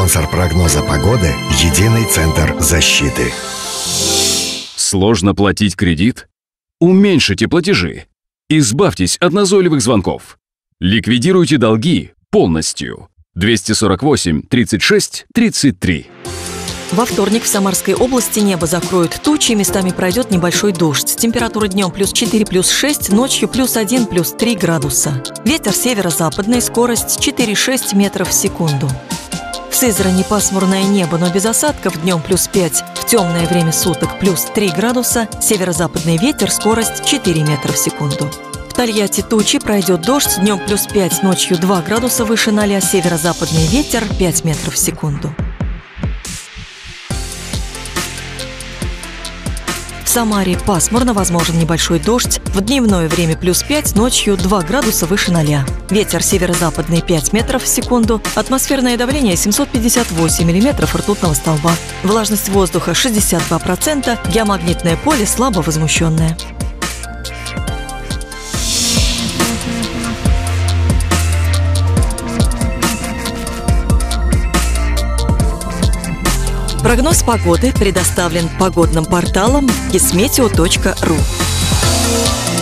Спонсор прогноза погоды – Единый центр защиты. Сложно платить кредит? Уменьшите платежи. Избавьтесь от назойливых звонков. Ликвидируйте долги полностью. 248 36 33. Во вторник в Самарской области небо закроют тучи, местами пройдет небольшой дождь. Температура днем +4, +6, ночью +1, +3 градуса. Ветер северо-западный, скорость 4-6 метров в секунду. В Сызрани пасмурное небо, но без осадков, днем +5, в темное время суток +3 градуса, северо-западный ветер, скорость 4 метра в секунду. В Тольятти тучи, пройдет дождь, днем +5, ночью 2 градуса выше 0, северо-западный ветер 5 метров в секунду. В Самаре пасмурно, возможен небольшой дождь. В дневное время +5, ночью 2 градуса выше 0. Ветер северо-западный 5 метров в секунду. Атмосферное давление 758 миллиметров ртутного столба. Влажность воздуха 62%. Геомагнитное поле слабо возмущенное. Прогноз погоды предоставлен погодным порталом kismeteo.ru.